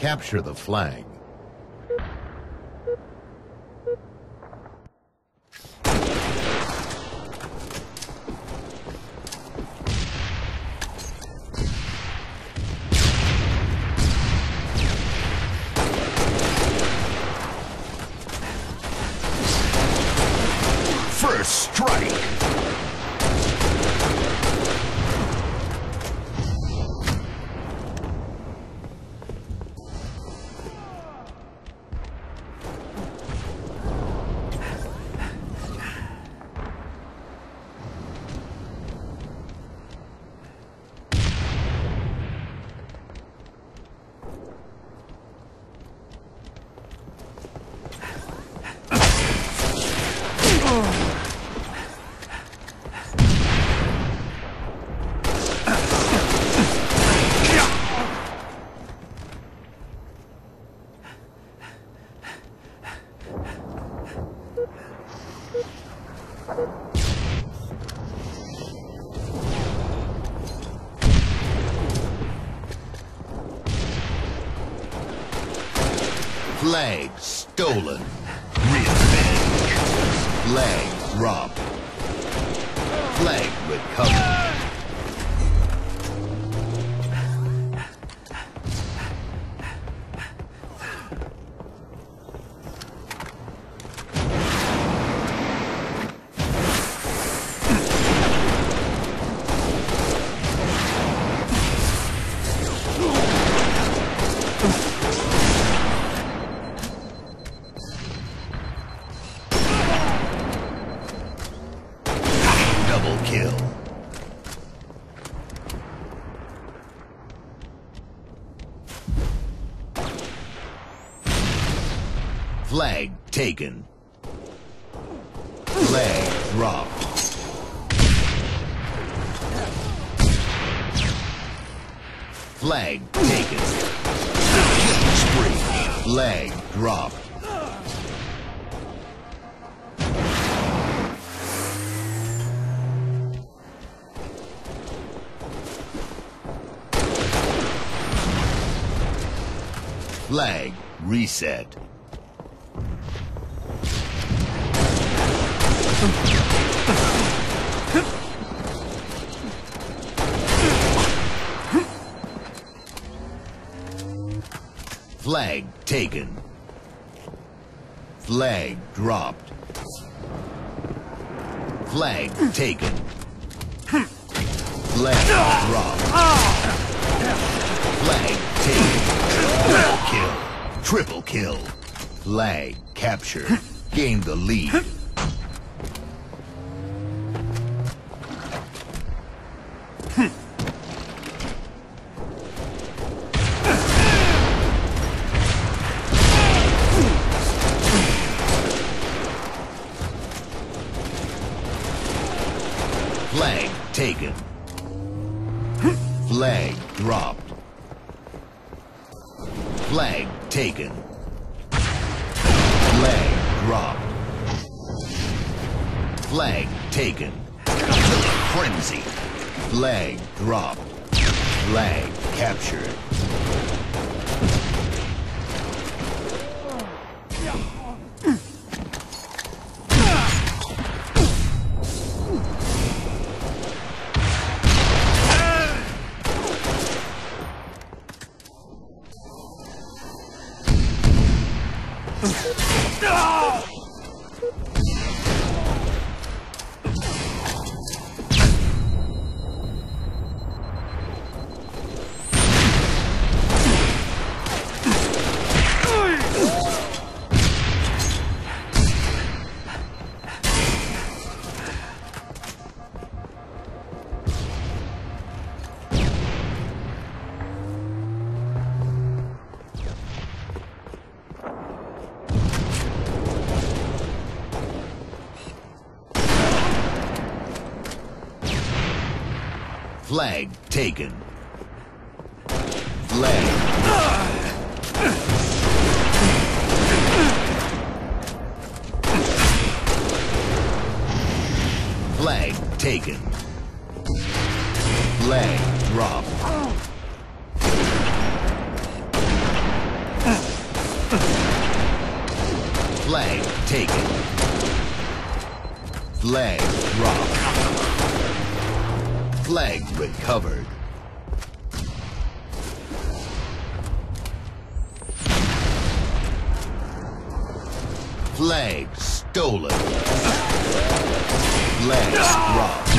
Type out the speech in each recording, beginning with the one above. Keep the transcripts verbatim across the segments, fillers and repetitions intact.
Capture the flag. First strike. Flag stolen. Revenge. Flag dropped. Flag recovered. Kill. Flag taken. Flag dropped. Flag taken. Killing spree. Flag dropped. Flag reset. Flag taken. Flag dropped. Flag taken. Flag dropped. Flag taken. Double kill. Triple kill. Flag captured. Gained the lead. Flag taken. Flag dropped. Flag taken. Flag dropped. Flag taken. Killing frenzy. Flag dropped. Flag captured. Flag taken. Flag. Flag taken. Flag dropped. Flag dropped. Flag recovered. Flag stolen. Flag dropped.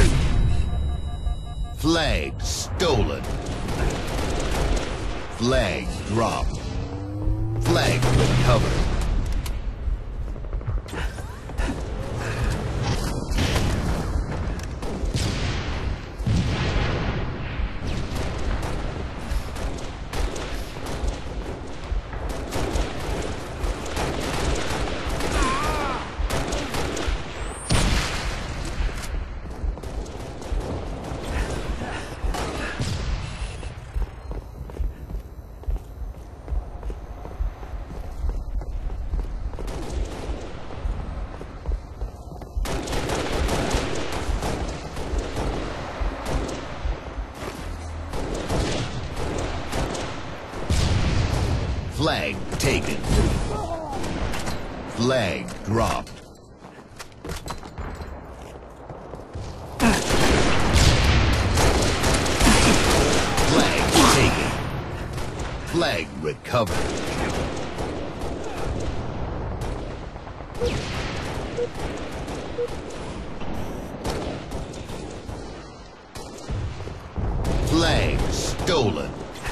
Flag stolen. Flag dropped. Flag recovered. Flag taken. Flag dropped. Flag taken. Flag recovered. Flag stolen.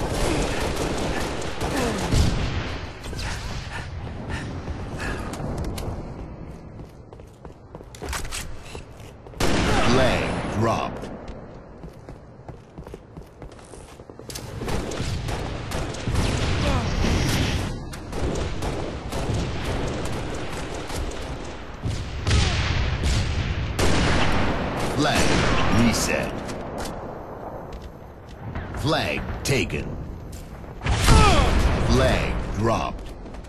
Flag dropped. Flag reset. Flag taken. Flag dropped.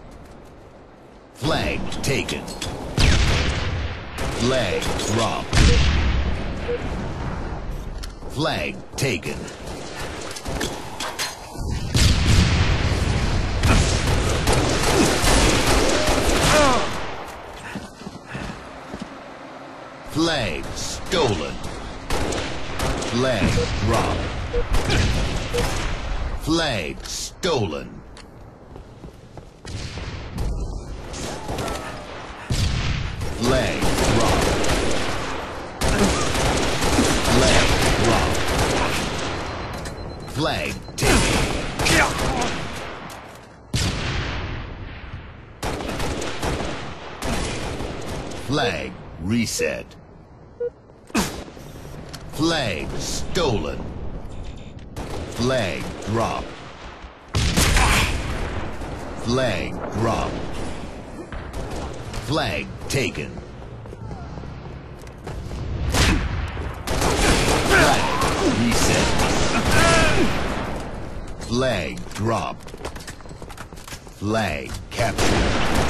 Flag taken. Flag dropped. Flag taken. Flag stolen. Flag dropped. Flag stolen. Flag dropped. Flag dropped. Flag taken. Flag reset. Flag stolen. Flag dropped. Flag dropped. Flag taken. Flag reset. Flag dropped. Flag captured.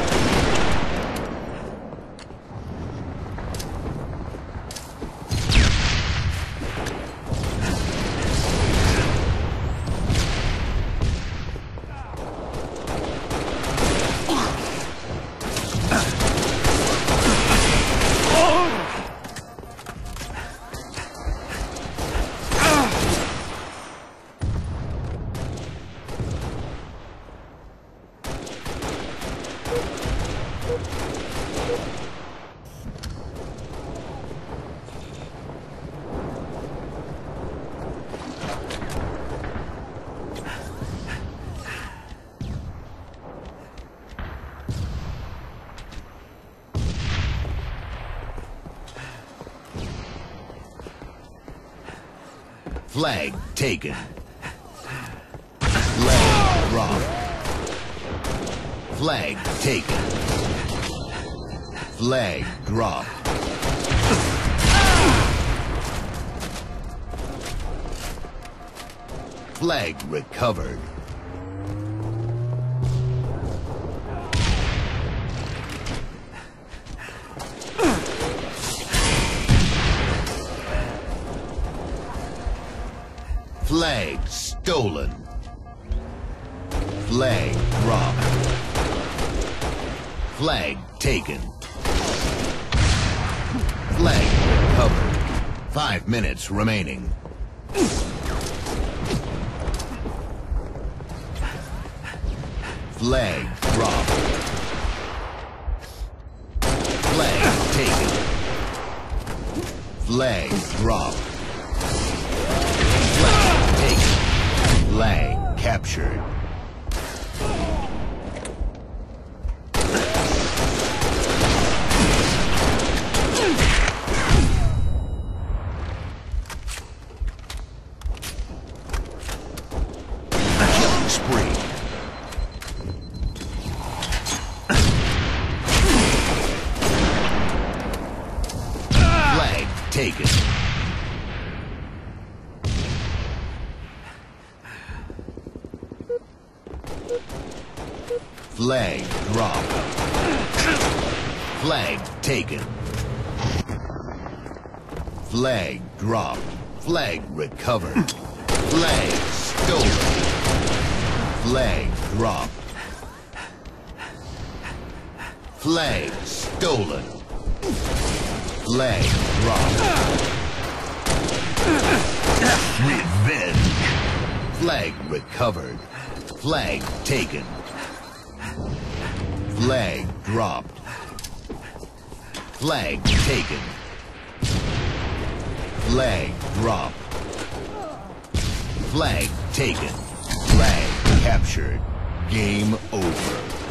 Flag taken. Flag dropped. Flag taken. Flag dropped. Flag recovered. Flag stolen. Flag dropped. Flag taken. Flag recovered. Five minutes remaining. Flag dropped. Flag taken. Flag dropped. Flag taken. Flag captured. Killing spree. Flag taken. Flag dropped. Flag taken. Flag dropped. Flag recovered. Flag stolen. Flag dropped. Flag stolen. Flag dropped. Revenge. Flag recovered. Flag taken. Flag dropped. Flag taken. Flag dropped. Flag taken. Flag captured. Game over.